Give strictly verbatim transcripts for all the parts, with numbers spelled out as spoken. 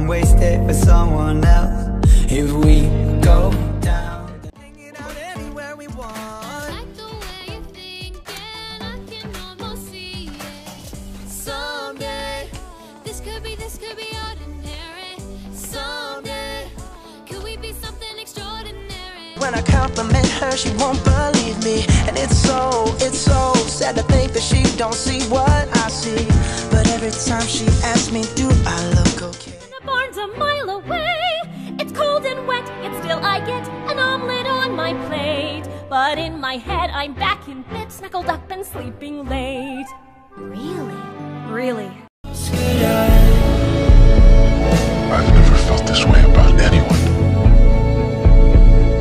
and waste it for someone else. If we go down, hanging out anywhere we want. Like the way you're thinking, I can almost see it. Someday, this could be, this could be ordinary. Someday, could we be something extraordinary? When I compliment her, she won't believe me. And it's so, it's so sad to think that she don't see what I see. But every time she asks me, do I look okay? The barn's a mile away. It's cold and wet, yet still I get an omelet on my plate. But in my head, I'm back in bed, snuggled up and sleeping late. Really? Really? I've never felt this way about anyone.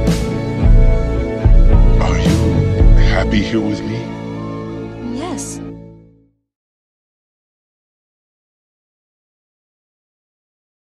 Are you happy here with me? Yes.